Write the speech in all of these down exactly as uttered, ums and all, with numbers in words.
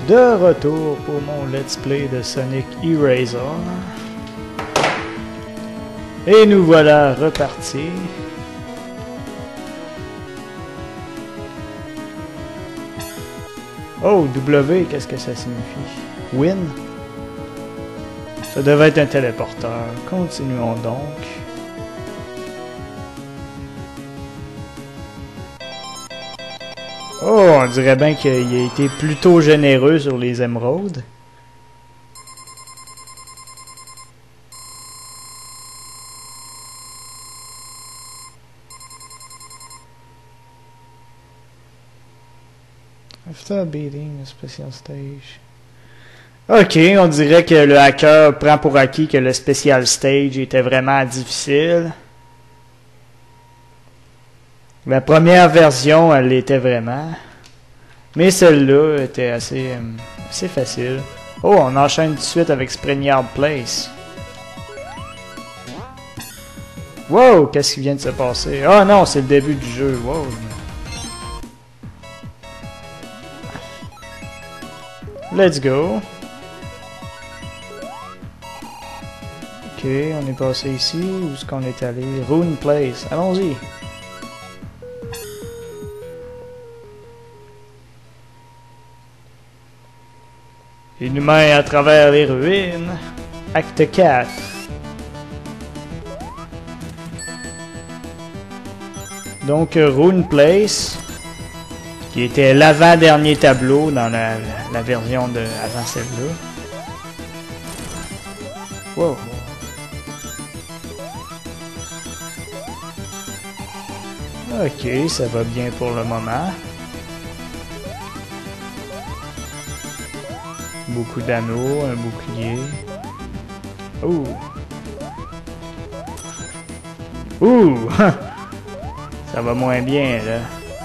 De retour pour mon let's play de Sonic Eraser. Et nous voilà repartis. Oh, W, qu'est-ce que ça signifie? Win? Ça devait être un téléporteur. Continuons donc. Oh, on dirait bien qu'il a été plutôt généreux sur les émeraudes. After beating a special stage. Ok, on dirait que le hacker prend pour acquis que le special stage était vraiment difficile. La première version, elle l'était vraiment. Mais celle-là était assez, euh, assez facile. Oh, on enchaîne tout de suite avec Springard Place. Wow, qu'est-ce qui vient de se passer? Ah oh, non, c'est le début du jeu. Wow. Let's go. Ok, on est passé ici. Où est-ce qu'on est allé? Rune Place. Allons-y. Une main à travers les ruines. Acte quatre. Donc, Rune Place, qui était l'avant-dernier tableau dans la, la version de avant celle-là. Wow. Ok, ça va bien pour le moment. Beaucoup d'anneaux, un bouclier. Ouh! Ouh! Ça va moins bien, là.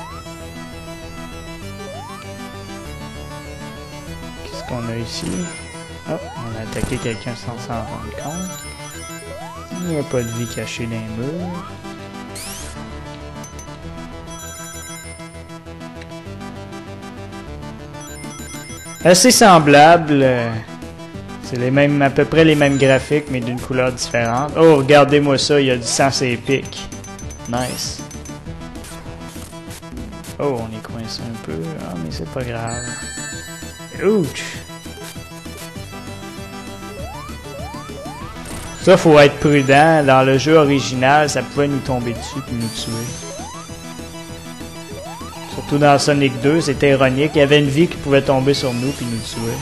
Qu'est-ce qu'on a ici? Oh, on a attaqué quelqu'un sans s'en rendre compte. Il n'y a pas de vie cachée dans les murs. Assez semblable. C'est les mêmes, à peu près les mêmes graphiques, mais d'une couleur différente. Oh, regardez-moi ça, il y a du sang sur les pics. Nice. Oh, on est coincé un peu. Ah, mais c'est pas grave. Ouch! Ça, faut être prudent. Dans le jeu original, ça pouvait nous tomber dessus et nous tuer. Surtout dans Sonic deux, c'était ironique. Il y avait une vie qui pouvait tomber sur nous puis nous tuer.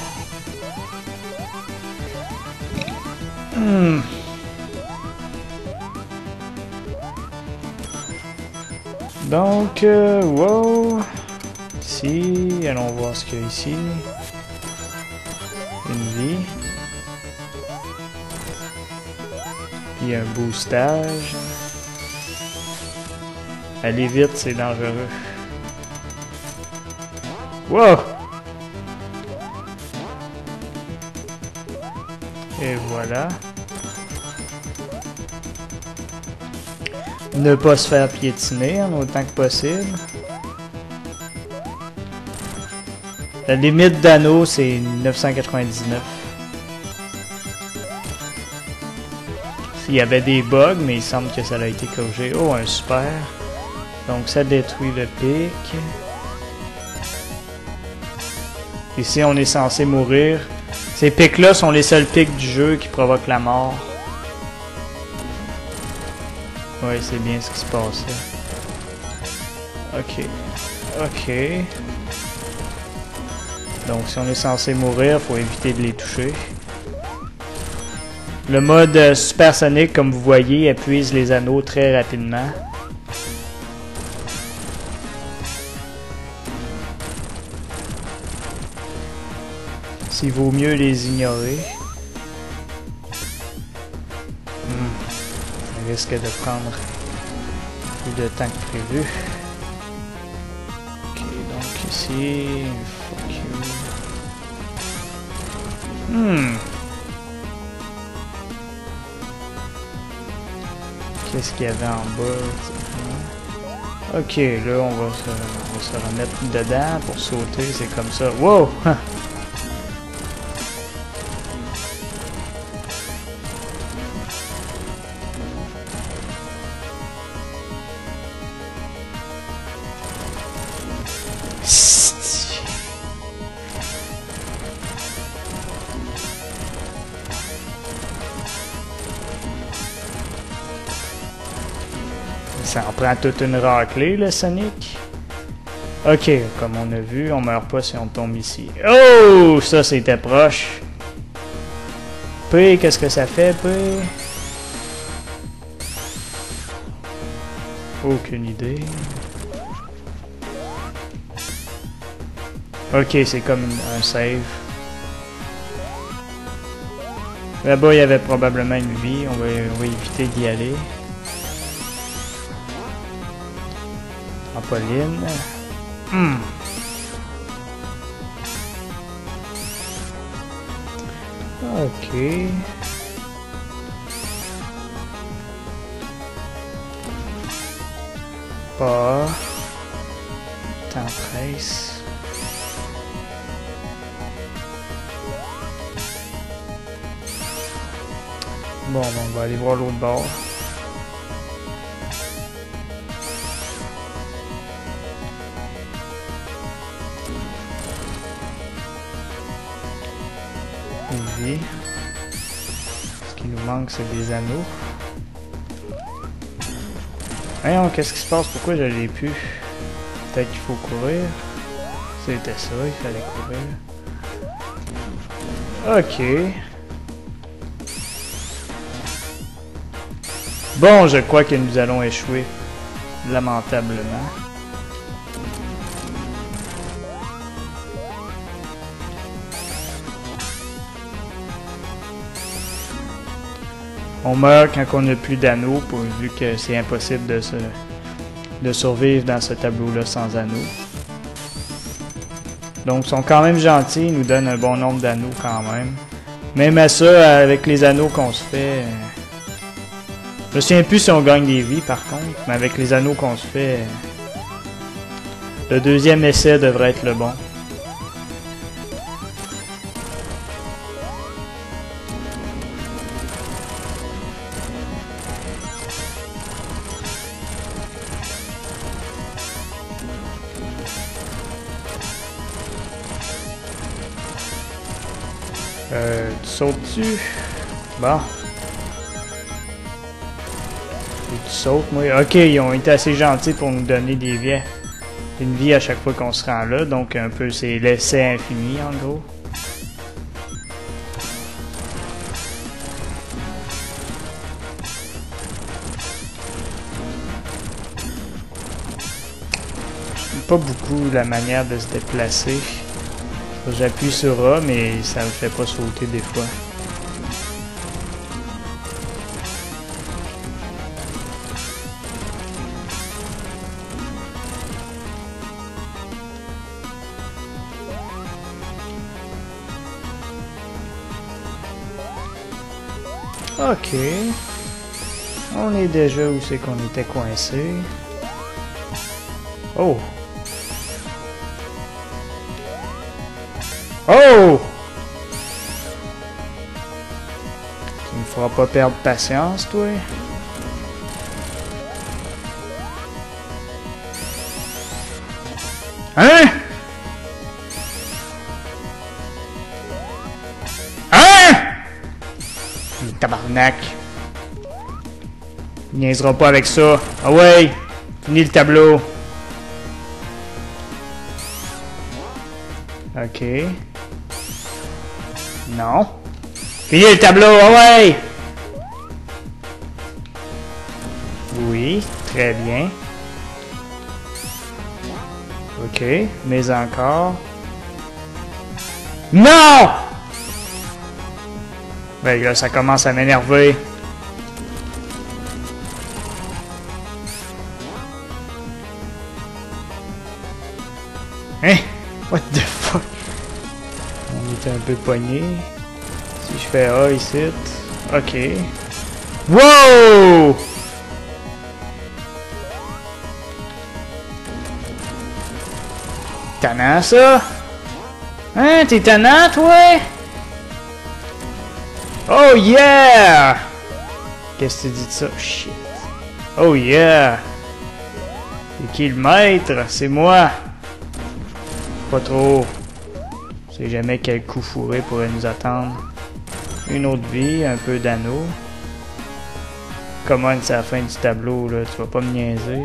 Hmm. Donc, euh, wow. Ici, allons voir ce qu'il y a ici. Une vie. Puis un boostage. Aller vite, c'est dangereux. Wow! Et voilà. Ne pas se faire piétiner en autant que possible. La limite d'anneaux, c'est neuf cent quatre-vingt-dix-neuf. Il y avait des bugs, mais il semble que ça a été corrigé. Oh, un super. Donc ça détruit le pic. Ici, on est censé mourir. Ces pics-là sont les seuls pics du jeu qui provoquent la mort. Oui, c'est bien ce qui se passait. Ok. Ok. Donc, si on est censé mourir, faut éviter de les toucher. Le mode euh, Super Sonic, comme vous voyez, épuise les anneaux très rapidement. Il vaut mieux les ignorer. Hmm. Ça risque de prendre plus de temps que prévu. Ok, donc ici, fuck you. Hmm. Qu'est-ce qu'il y avait en bas? Ok, là on va se, on va se remettre dedans pour sauter, c'est comme ça. Wow! Ça en prend toute une raclée, le Sonic. Ok, comme on a vu, on meurt pas si on tombe ici. Oh! Ça, c'était proche. P, qu'est-ce que ça fait, P? Aucune idée. Ok, c'est comme un save. Là-bas, il y avait probablement une vie. On va, on va éviter d'y aller. Trampoline. Hmm. Ok. Pas. Temps presse. Bon, on va aller voir l'autre bord. Une vie. Ce qui nous manque, c'est des anneaux. Voyons, qu'est-ce qui se passe? Pourquoi je l'ai plus? Peut-être qu'il faut courir. C'était ça, il fallait courir. Ok. Bon, je crois que nous allons échouer. Lamentablement. On meurt quand on n'a plus d'anneaux, vu que c'est impossible de, se, de survivre dans ce tableau-là sans anneaux. Donc, ils sont quand même gentils, ils nous donnent un bon nombre d'anneaux quand même. Même à ça, avec les anneaux qu'on se fait... Je me souviens plus si on gagne des vies par contre, mais avec les anneaux qu'on se fait... Le deuxième essai devrait être le bon. Euh, tu sautes dessus? Bon. Et tu sautes, moi. Ok, ils ont été assez gentils pour nous donner des vies. Une vie à chaque fois qu'on se rend là, donc un peu c'est l'essai infini en gros. J'aime pas beaucoup la manière de se déplacer. J'appuie sur A, mais ça me fait pas sauter des fois. Ok. On est déjà où c'est qu'on était coincé. Oh! Oh! Tu me feras pas perdre patience, toi. Hein? Hein? Tabarnak. Il niaisera pas avec ça. Ah ouais! Fini le tableau. Ok. Non. Fini le tableau, ah ouais! Oui, très bien. Ok, mais encore. Non! Ben là, ça commence à m'énerver. Hein? What the fuck? On était un peu pogné. Si je fais A ici. Ok. Wow! Tannant ça? Hein? T'es tannant, toi? Oh yeah! Qu'est-ce que tu dis de ça? Shit. Oh yeah! C'est qui le maître? C'est moi! Pas trop. On sait jamais quel coup fourré pourrait nous attendre. Une autre vie, un peu d'anneau. comment c'est la fin du tableau, là. Tu vas pas me niaiser.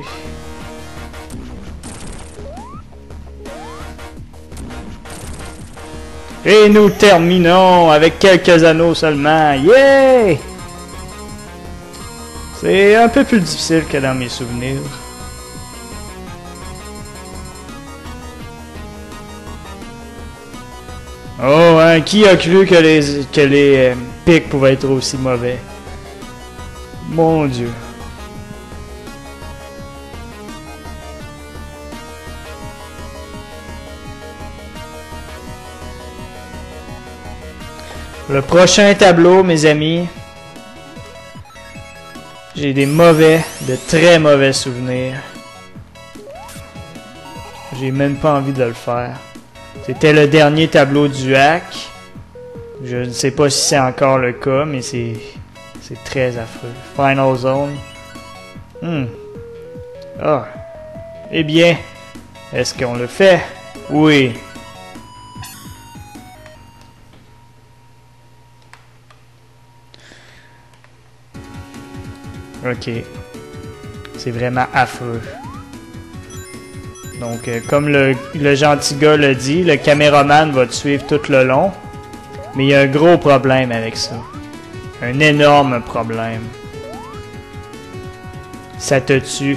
Et nous terminons avec quelques anneaux seulement. Yeah! C'est un peu plus difficile que dans mes souvenirs. Oh, hein, qui a cru que les, que les euh, pics pouvaient être aussi mauvais? Mon Dieu. Le prochain tableau, mes amis. J'ai des mauvais, de très mauvais souvenirs. J'ai même pas envie de le faire. C'était le dernier tableau du hack. Je ne sais pas si c'est encore le cas, mais c'est c'est très affreux. Final Zone. Hmm. Ah. Eh bien, est-ce qu'on le fait? Oui. Ok. C'est vraiment affreux. Donc, euh, comme le, le gentil gars l'a dit, le caméraman va te suivre tout le long. Mais il y a un gros problème avec ça. Un énorme problème. Ça te tue.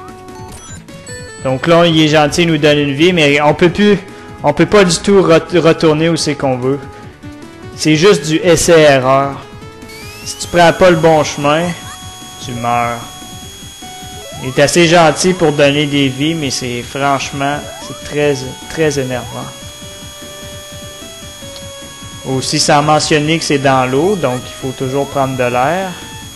Donc là, il est gentil, il nous donne une vie, mais on peut plus... On peut pas du tout re retourner où c'est qu'on veut. C'est juste du essai-erreur. Si tu prends pas le bon chemin, tu meurs. Il est assez gentil pour donner des vies, mais c'est franchement, c'est très, très énervant. Aussi, sans mentionner que c'est dans l'eau, donc il faut toujours prendre de l'air.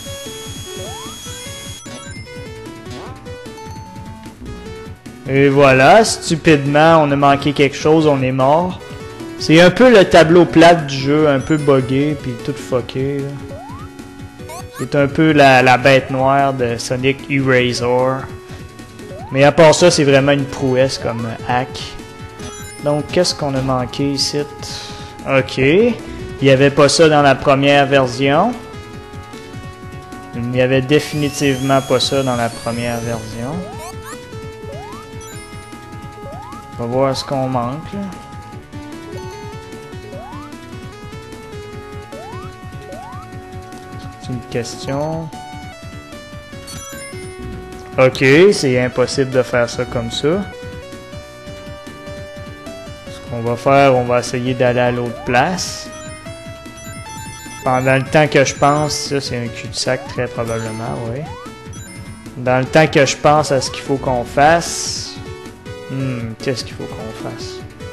Et voilà, stupidement, on a manqué quelque chose, on est mort. C'est un peu le tableau plate du jeu, un peu buggé, puis tout fucké. C'est un peu la, la bête noire de Sonic Erasure. Mais à part ça, c'est vraiment une prouesse comme hack. Donc, qu'est-ce qu'on a manqué ici? Ok. Il n'y avait pas ça dans la première version. Il n'y avait définitivement pas ça dans la première version. On va voir ce qu'on manque, là. C'est une question. Ok, c'est impossible de faire ça comme ça. Ce qu'on va faire, on va essayer d'aller à l'autre place. Pendant le temps que je pense, ça c'est un cul-de-sac très probablement, oui. Dans le temps que je pense à ce qu'il faut qu'on fasse... Hmm, qu'est-ce qu'il faut qu'on fasse?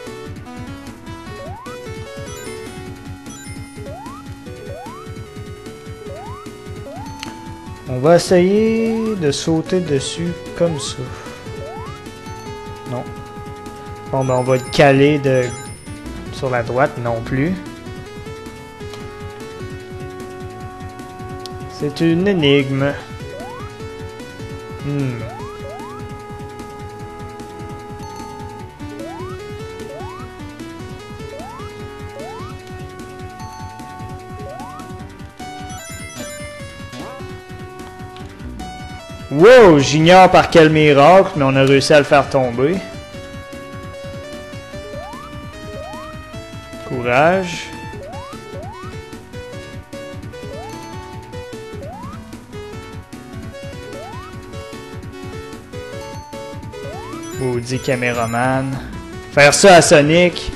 On va essayer de sauter dessus comme ça. Non. Bon, ben on va le caler de... sur la droite non plus. C'est une énigme. Hmm. Wow, j'ignore par quel miracle, mais on a réussi à le faire tomber. Courage. Maudit caméraman. Faire ça à Sonic.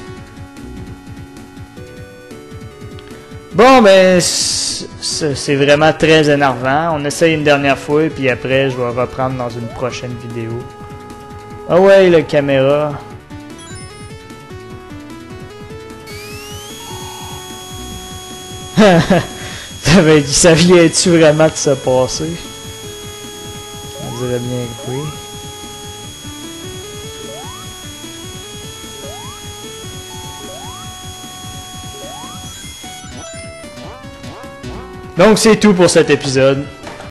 Bon, ben, c'est vraiment très énervant. On essaye une dernière fois, puis après, je vais reprendre dans une prochaine vidéo. Ah ouais, la caméra. Ça vient-tu vraiment de se passer? On dirait bien que oui. Donc c'est tout pour cet épisode.